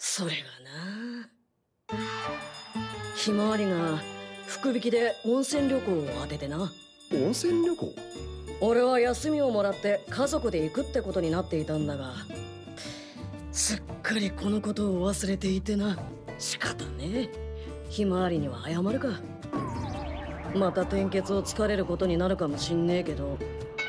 それがな、ひまわりが福引きで温泉旅行を当ててな。 温泉旅行？ 俺は休みをもらって家族で行くってことになっていたんだが、すっかりこのことを忘れていてな。仕方ねえ。ひまわりには謝るか。また転結をつかれることになるかもしんねえけど、